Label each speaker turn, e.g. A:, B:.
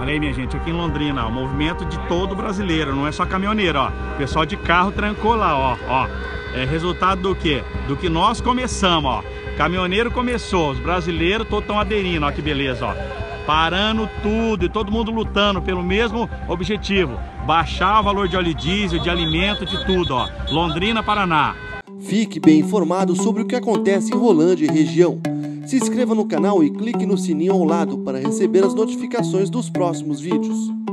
A: Aí, minha gente, aqui em Londrina, ó, movimento de todo brasileiro, não é só caminhoneiro, ó. O pessoal de carro trancou lá, ó. É resultado do quê? Do que nós começamos, ó. Caminhoneiro começou, os brasileiros todos estão aderindo, ó, que beleza, ó. Parando tudo e todo mundo lutando pelo mesmo objetivo: baixar o valor de óleo diesel, de alimento, de tudo, ó. Londrina, Paraná.
B: Fique bem informado sobre o que acontece em Rolândia e região. Se inscreva no canal e clique no sininho ao lado para receber as notificações dos próximos vídeos.